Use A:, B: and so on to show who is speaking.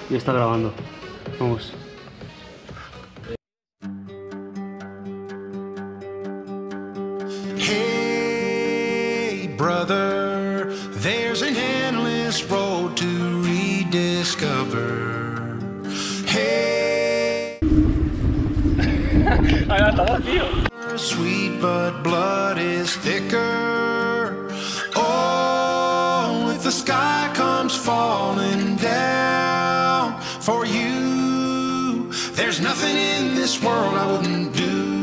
A: y está grabando. Vamos.
B: Hey, brother, there's an endless road to rediscover. Hey, sweet but blood is thicker. Oh, if the sky comes falling down for you, there's nothing in this world I wouldn't do.